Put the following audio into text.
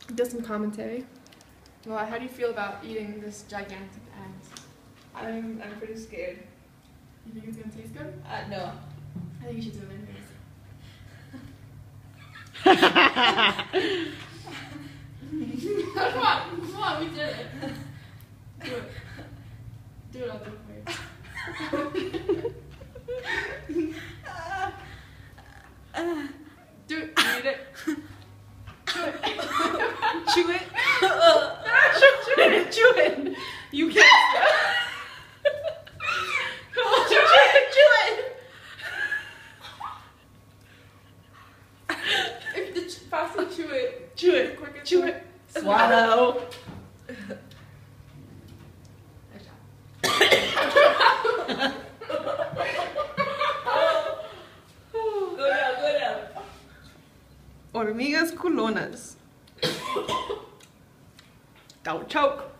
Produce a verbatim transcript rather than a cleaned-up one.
Just some commentary. Well, how do you feel about eating this gigantic ass? I'm I'm pretty scared. You think it's gonna taste good? Uh, no. I think you should do it anyways. Come on, come on, we did it. Do it. Do it, I'll do it for you. Do it, eat it. Do it. Chew it. Chew it. Chew it. You can't stop. Come on, Chew it. Chew it. if the ch- faster chew it. Chew it. The quicker Chew it. Swallow. Go down, go down. Hormigas culonas. Don't choke.